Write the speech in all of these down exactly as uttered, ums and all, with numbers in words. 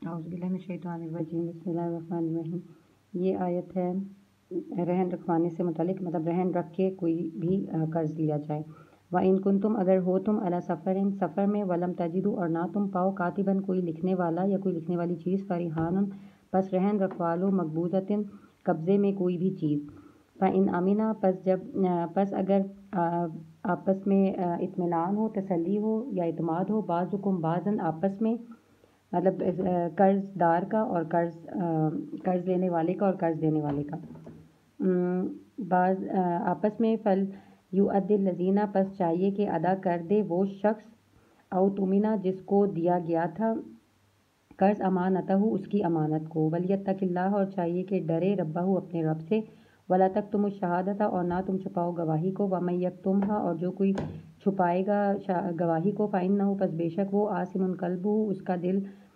اعوذ باللہ من الشیطان الرجیم، بسم اللہ الرحمن الرحیم۔ یہ آیت ہے رہن رکھوانے سے متعلق، مطلب رہن رکھ کے کوئی بھی قرض لیا جائے۔ وَإِن كُنتُمْ اگر ہو تم علی سفر سفر میں، وَلَمْ تَجِدُوا اور نہ تم پاؤ کاتباً کوئی لکھنے والا یا کوئی لکھنے والی چیز، فَرِحَانٌ پس رہن رکھوا لو، مقبوضۃ قبضے میں کوئی بھی چیز۔ فَإِنْ أَمِنَا پس جب پس اگر آپس میں اطمینان ہو، تسلی ہو یا اعتماد ہو، بعضکم بعضاً آپس میں، مطلب قرض دار کا اور قرض قرض لینے والے کا اور قرض دینے والے کا بعض آپس میں، فل یؤد الذین پس چاہیے کہ ادا کر دے وہ شخص، او تمنا جس کو دیا گیا تھا قرض، امانتہ اس کی امانت کو، ولیتق اللہ اور چاہیے کہ ڈرے ربہ اپنے رب سے، ولا تکتموا الشہادۃ اور نہ تم چھپاؤ گواہی کو، ومن یکتمھا اور جو کوئی چھپائے گا گواہی کو، فإنہ پس بے شک وہ، آثم قلبہ اس کا دل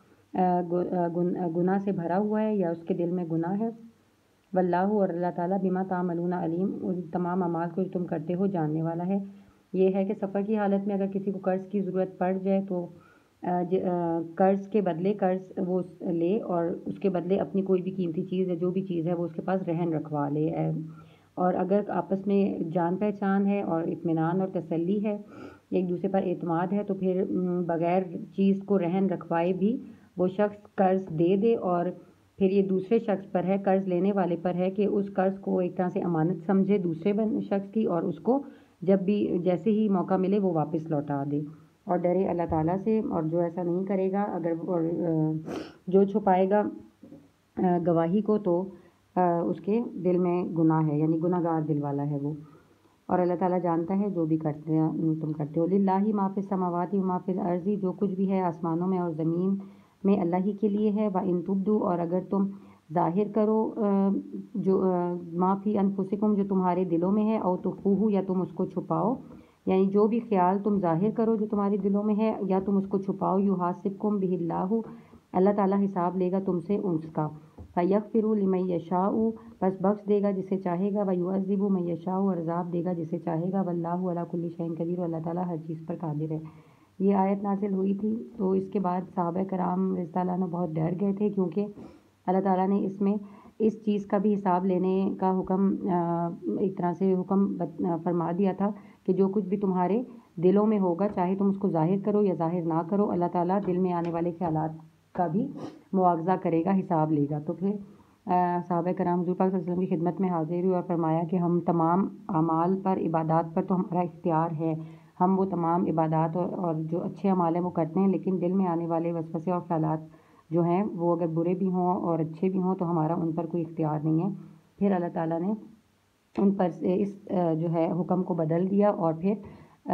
گناہ سے بھرا ہوا ہے یا اس کے دل میں گناہ ہے، واللہ اور اللہ تعالیٰ بما تعملون علیم ان تمام اعمال کو جو تم کرتے ہو جاننے والا ہے۔ یہ ہے کہ سفر کی حالت میں اگر کسی کو قرض کی ضرورت پڑ جائے تو قرض کے بدلے قرض وہ لے اور اس کے بدلے اپنی کوئی بھی قیمتی چیز یا جو بھی چیز ہے وہ اس کے پاس رہن رکھوا لے، اور اگر آپس میں جان پہچان ہے اور اطمینان اور تسلی ہے، ایک دوسرے پر اعتماد ہے، تو پھر بغیر چیز کو رہن رکھوائے بھی وہ شخص قرض دے دے، اور پھر یہ دوسرے شخص پر ہے، قرض لینے والے پر ہے کہ اس قرض کو ایک طرح سے امانت سمجھے دوسرے شخص کی، اور اس کو جب بھی جیسے ہی موقع ملے وہ واپس لوٹا دے، اور ڈرے اللہ تعالیٰ سے، اور جو ایسا نہیں کرے گا، اگر اور جو چھپائے گا گواہی کو تو اس کے دل میں گناہ ہے، یعنی گناہ گار دل والا ہے وہ، اور اللہ تعالیٰ جانتا ہے جو بھی کرتے ہیں تم کرتے ہو۔ للہ ما فی السماوات و ما فی الارض جو کچھ بھی ہے آسمانوں میں اور زمین میں اللہ ہی کے لیے ہے۔ وَإِن تُبْدُوا اور اگر تم ظاہر کرو جو ما فی انفسکم جو تمہارے دلوں میں ہے، او تخفوہ یا تم اس کو چھپاؤ، یعنی جو بھی خیال تم ظاہر کرو جو تمہارے دلوں میں ہے یا تم اس کو چھپاؤ، یحاسبکم بہ اللہ اللہ تعالیٰ حساب لے گا تم سے اس کا، فیغفر لمن یشاء بس بخش دے گا جسے چاہے گا، ویعذب من یشاء اور عذاب دے گا جسے چاہے گا، واللہ علی کل شیء قدیر اللہ تعالیٰ ہر چیز پر قادر ہے۔ یہ آیت نازل ہوئی تھی تو اس کے بعد صحابہ کرام رضی اللہ عنہ بہت ڈر گئے تھے، کیونکہ اللہ تعالیٰ نے اس میں اس چیز کا بھی حساب لینے کا حکم ایک طرح سے حکم فرما دیا تھا کہ جو کچھ بھی تمہارے دلوں میں ہوگا، چاہے تم اس کو ظاہر کرو یا ظاہر نہ کرو، اللہ تعالیٰ دل میں آنے والے خیالات کا بھی مواخذہ کرے گا، حساب لے گا۔ تو پھر صحابہ کرام حضور پاک صلی اللہ علیہ وسلم کی خدمت میں حاضر ہوئے اور فرمایا کہ ہم تمام اعمال پر، عبادات پر تو ہمارا اختیار ہے، ہم وہ تمام عبادات اور, اور جو اچھے اعمال ہیں وہ کرتے ہیں، لیکن دل میں آنے والے وسوسے اور خیالات جو ہیں وہ اگر برے بھی ہوں اور اچھے بھی ہوں تو ہمارا ان پر کوئی اختیار نہیں ہے۔ پھر اللہ تعالیٰ نے ان پر اس جو ہے حکم کو بدل دیا، اور پھر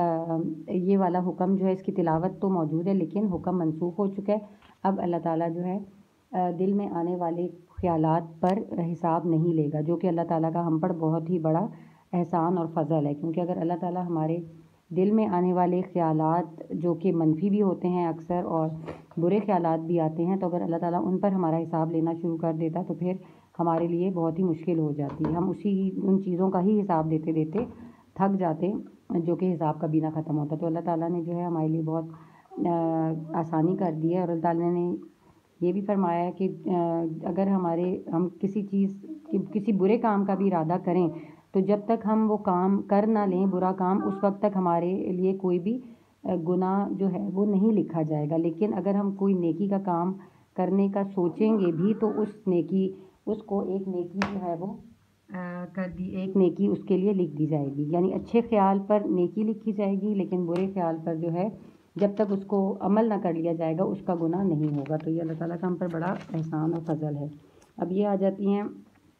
یہ والا حکم جو ہے اس کی تلاوت تو موجود ہے لیکن حکم منسوخ ہو چکا ہے۔ اب اللہ تعالیٰ جو ہے دل میں آنے والے خیالات پر حساب نہیں لے گا، جو کہ اللہ تعالیٰ کا ہم پر بہت ہی بڑا احسان اور فضل ہے، کیونکہ اگر اللہ تعالیٰ ہمارے دل میں آنے والے خیالات جو کہ منفی بھی ہوتے ہیں اکثر اور برے خیالات بھی آتے ہیں، تو اگر اللہ تعالیٰ ان پر ہمارا حساب لینا شروع کر دیتا تو پھر ہمارے لیے بہت ہی مشکل ہو جاتی، ہم اسی ان چیزوں کا ہی حساب دیتے دیتے تھک جاتے جو کہ حساب کبھی نہ ختم ہوتا۔ تو اللہ تعالیٰ نے جو ہے ہمارے لیے بہت آسانی کر دی ہے، اور اللہ تعالیٰ نے یہ بھی فرمایا ہے کہ اگر ہمارے ہم کسی چیز کسی برے کام کا بھی ارادہ کریں تو جب تک ہم وہ کام کر نہ لیں برا کام، اس وقت تک ہمارے لیے کوئی بھی گناہ جو ہے وہ نہیں لکھا جائے گا، لیکن اگر ہم کوئی نیکی کا کام کرنے کا سوچیں گے بھی تو اس نیکی اس کو ایک نیکی جو ہے وہ کر دی ایک نیکی اس کے لیے لکھ دی جائے گی، یعنی اچھے خیال پر نیکی لکھی جائے گی، لیکن برے خیال پر جو ہے جب تک اس کو عمل نہ کر لیا جائے گا اس کا گناہ نہیں ہوگا۔ تو یہ اللہ تعالیٰ کا ہم پر بڑا احسان اور فضل ہے۔ اب یہ آ جاتی ہیں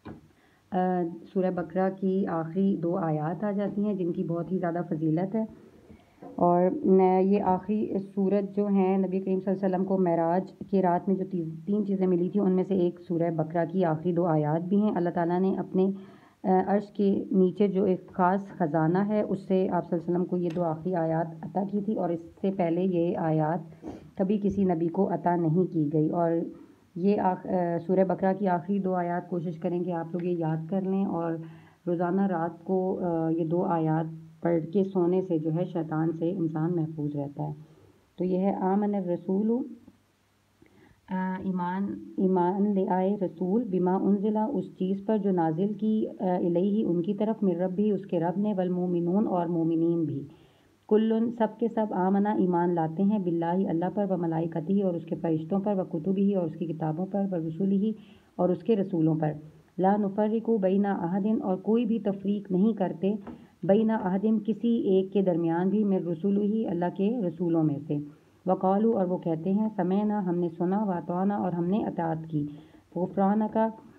سورہ بقرہ کی آخری دو آیات آ جاتی ہیں جن کی بہت ہی زیادہ فضیلت ہے، اور یہ آخری سورت جو ہیں نبی کریم صلی اللہ علیہ وسلم کو معراج کی رات میں جو تین چیزیں ملی تھیں ان میں سے ایک سورہ بقرہ کی آخری دو آیات بھی ہیں۔ اللہ تعالیٰ نے اپنے عرش کے نیچے جو ایک خاص خزانہ ہے اس سے آپ صلی اللہ علیہ وسلم کو یہ دو آخری آیات عطا کی تھی، اور اس سے پہلے یہ آیات کبھی کسی نبی کو عطا نہیں کی گئی، اور یہ آخ... سورہ بقرہ کی آخری دو آیات کوشش کریں کہ آپ لوگ یہ یاد کر لیں، اور روزانہ رات کو یہ دو آیات پڑھ کے سونے سے جو ہے شیطان سے انسان محفوظ رہتا ہے۔ تو یہ ہے آمن الرسول ایمان ایمان لے آئے رسول بما انزلہ اس چیز پر جو نازل کی الیہ ان کی طرف من رب بھی اس کے رب نے والمومنون اور مومنین بھی کلن سب کے سب آمنہ ایمان لاتے ہیں باللہ اللہ پر و ملائکتہ اور اس کے فرشتوں پر و کتبہ اور اس کی کتابوں پر و رسولہ اور اس کے رسولوں پر لا نفرق بین احد اور کوئی بھی تفریق نہیں کرتے بین احد کسی ایک کے درمیان بھی من رسولہ اللہ کے رسولوں میں سے وقالو اور وہ کہتے ہیں سمعنا ہم نے سنا واطعنا اور ہم نے اطاعت کی غفرانک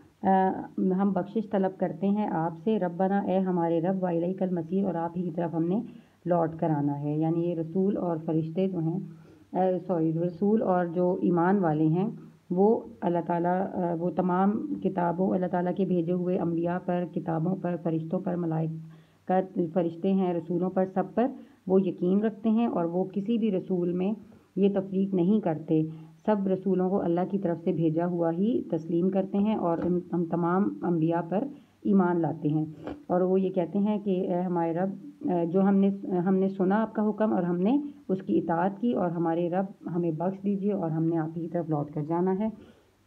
ہم بخشش طلب کرتے ہیں آپ سے ربنا اے ہمارے رب والیک المصیر اور آپ ہی کی طرف ہم نے لوٹ کر آنا ہے یعنی یہ رسول اور فرشتے جو ہیں سوری رسول اور جو ایمان والے ہیں وہ اللہ تعالیٰ وہ تمام کتابوں اللہ تعالیٰ کے بھیجے ہوئے انبیاء پر کتابوں پر فرشتوں پر ملائکت فرشتے ہیں رسولوں پر سب پر وہ یقین رکھتے ہیں اور وہ کسی بھی رسول میں یہ تفریق نہیں کرتے سب رسولوں کو اللہ کی طرف سے بھیجا ہوا ہی تسلیم کرتے ہیں اور ہم تمام انبیاء پر ایمان لاتے ہیں اور وہ یہ کہتے ہیں کہ اے ہمارے رب جو ہم نے ہم نے سنا آپ کا حکم اور ہم نے اس کی اطاعت کی اور ہمارے رب ہمیں بخش دیجیے اور ہم نے آپ کی طرف لوٹ کر جانا ہے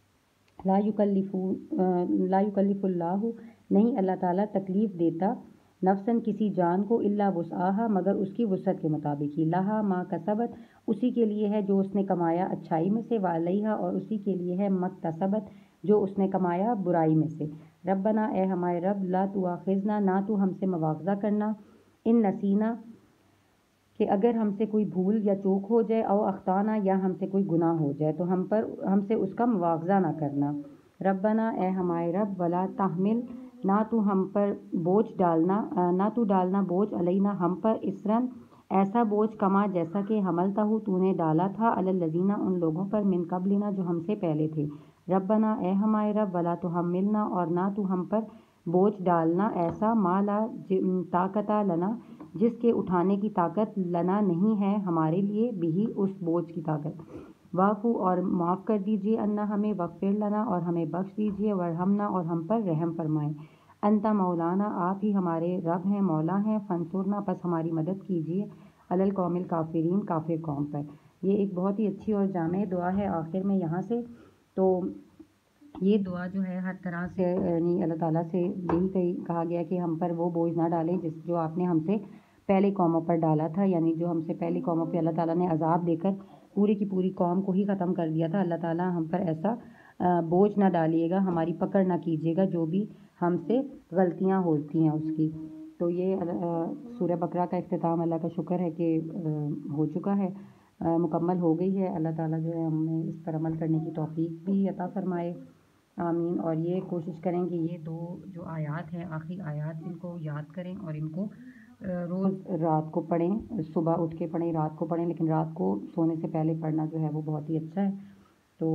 لا یکلف لا یکلف اللہ نہیں اللہ تعالیٰ تکلیف دیتا نفسن کسی جان کو الا وسعہا مگر اس کی وسعت کے مطابق ہی لہا ما کسبت اسی کے لیے ہے جو اس نے کمایا اچھائی میں سے وعلیہا اور اسی کے لیے ہے مکتسبت جو اس نے کمایا برائی میں سے ربنا اے ہمارے رب لا تواخذنا نہ تو ہم سے مواخذہ کرنا ان نسینا کہ اگر ہم سے کوئی بھول یا چوک ہو جائے او اخطانا یا ہم سے کوئی گناہ ہو جائے تو ہم پر ہم سے اس کا مواخذہ نہ کرنا ربنا اے ہمارے رب ولا تحمل نہ تو ہم پر بوجھ ڈالنا نہ تو ڈالنا بوجھ علینا ہم پر اسرن ایسا بوجھ کما جیسا کہ حملتا ہو تو نے ڈالا تھا علی الذین ان لوگوں پر من قبلنا جو ہم سے پہلے تھے ربنا اے ہمارے رب ولا تحملنا اور نہ تو ہم پر بوجھ ڈالنا ایسا ما لا طاقت لنا جس کے اٹھانے کی طاقت لنا نہیں ہے ہمارے لیے بھی اس بوجھ کی طاقت واعفو اور معاف کر دیجیے انا ہمیں وغفر لنا اور ہمیں بخش دیجیے ورحمنا اور ہم پر رحم فرمائیں انتا مولانا آپ ہی ہمارے رب ہیں مولا ہیں فانصرنا پس ہماری مدد کیجیے علی القوم الکافرین کافر قوم پر یہ ایک بہت ہی اچھی اور جامع دعا ہے آخر میں یہاں سے تو یہ دعا جو ہے ہر طرح سے یعنی اللہ تعالیٰ سے یہی کہی کہا گیا کہ ہم پر وہ بوجھ نہ ڈالیں جس جو آپ نے ہم سے پہلے قوموں پر ڈالا تھا یعنی جو ہم سے پہلی قوموں پہ اللہ تعالیٰ نے عذاب دے کر پوری کی پوری قوم کو ہی ختم کر دیا تھا اللہ تعالیٰ ہم پر ایسا بوجھ نہ ڈالیے گا ہماری پکڑ نہ کیجیے گا جو بھی ہم سے غلطیاں ہوتی ہیں اس کی تو یہ سورہ بقرہ کا اختتام اللہ کا شکر ہے کہ ہو چکا ہے مکمل ہو گئی ہے اللہ تعالیٰ جو ہے ہمیں اس پر عمل کرنے کی توفیق بھی عطا فرمائے آمین اور یہ کوشش کریں کہ یہ دو جو آیات ہیں آخری آیات ان کو یاد کریں اور ان کو روز رات کو پڑھیں صبح اٹھ کے پڑھیں رات کو پڑھیں لیکن رات کو سونے سے پہلے پڑھنا جو ہے وہ بہت ہی اچھا ہے تو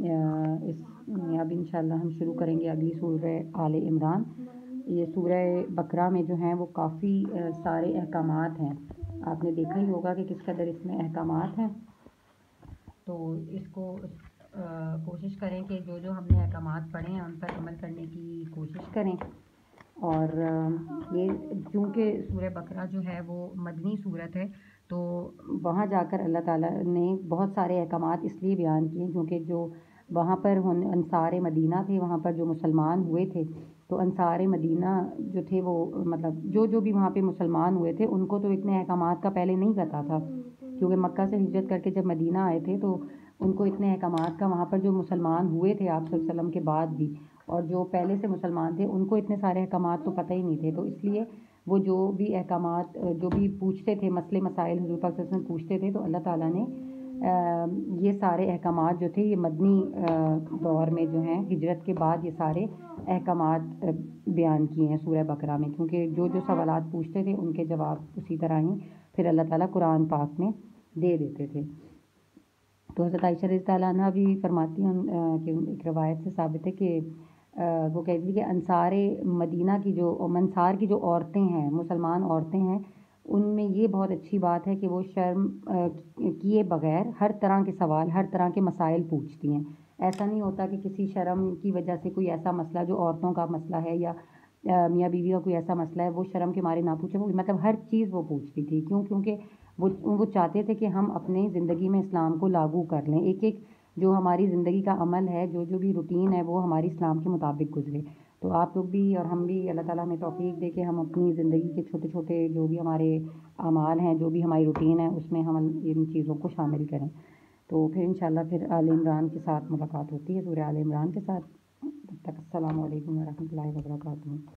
اس اب انشاءاللہ ہم شروع کریں گے اگلی سورہ آل عمران یہ سورہ بقرہ میں جو ہیں وہ کافی سارے احکامات ہیں آپ نے دیکھا ہی ہوگا کہ کس قدر اس میں احکامات ہیں تو اس کو کوشش کریں کہ جو جو ہم نے احکامات پڑھے ہیں ان پر عمل کرنے کی کوشش کریں اور یہ چونکہ سورہ بقرہ جو ہے وہ مدنی صورت ہے تو وہاں جا کر اللہ تعالیٰ نے بہت سارے احکامات اس لیے بیان کیے کیونکہ جو وہاں پر انصار مدینہ تھے وہاں پر جو مسلمان ہوئے تھے تو انصار مدینہ جو تھے وہ مطلب جو جو بھی وہاں پہ مسلمان ہوئے تھے ان کو تو اتنے احکامات کا پہلے نہیں پتہ تھا کیونکہ مکہ سے ہجرت کر کے جب مدینہ آئے تھے تو ان کو اتنے احکامات کا وہاں پر جو مسلمان ہوئے تھے آپ صلی اللہ علیہ وسلم کے بعد بھی اور جو پہلے سے مسلمان تھے ان کو اتنے سارے احکامات تو پتہ ہی نہیں تھے تو اس لیے وہ جو بھی احکامات جو بھی پوچھتے تھے مسئلے مسائل حضور پاک صلی اللہ علیہ وسلم پوچھتے تھے تو اللہ تعالیٰ نے یہ سارے احکامات جو تھے یہ مدنی دور میں جو ہیں ہجرت کے بعد یہ سارے احکامات بیان کیے ہیں سورہ بقرہ میں کیونکہ جو جو سوالات پوچھتے تھے ان کے جواب اسی طرح ہی پھر اللہ تعالیٰ قرآن پاک میں دے دیتے تھے تو حضرت عائشہ رضی اللہ عنہا بھی فرماتی ہیں کہ ایک روایت سے ثابت ہے کہ وہ کہتی تھی کہ انصار مدینہ کی جو منصار کی جو عورتیں ہیں مسلمان عورتیں ہیں ان میں یہ بہت اچھی بات ہے کہ وہ شرم کیے بغیر ہر طرح کے سوال ہر طرح کے مسائل پوچھتی ہیں ایسا نہیں ہوتا کہ کسی شرم کی وجہ سے کوئی ایسا مسئلہ جو عورتوں کا مسئلہ ہے یا میاں بیوی کا کوئی ایسا مسئلہ ہے وہ شرم کے مارے نہ پوچھے وہ مطلب ہر چیز وہ پوچھتی تھی کیوں کیونکہ وہ وہ چاہتے تھے کہ ہم اپنے زندگی میں اسلام کو لاگو کر لیں ایک ایک جو ہماری زندگی کا عمل ہے، جو جو بھی روٹین ہے وہ ہماری اسلام کے مطابق گزرے۔ تو آپ لوگ بھی اور ہم بھی اللہ تعالیٰ ہمیں توفیق دے کہ ہم اپنی زندگی کے چھوٹے چھوٹے جو بھی ہمارے اعمال ہیں، جو بھی ہماری روٹین ہے، اس میں ہم ان چیزوں کو شامل کریں۔ تو پھر انشاءاللہ پھر آل عمران کے ساتھ ملاقات ہوتی ہے، سورہ آل عمران کے ساتھ۔ تب تک السلام علیکم ورحمۃ اللہ وبرکاتہ۔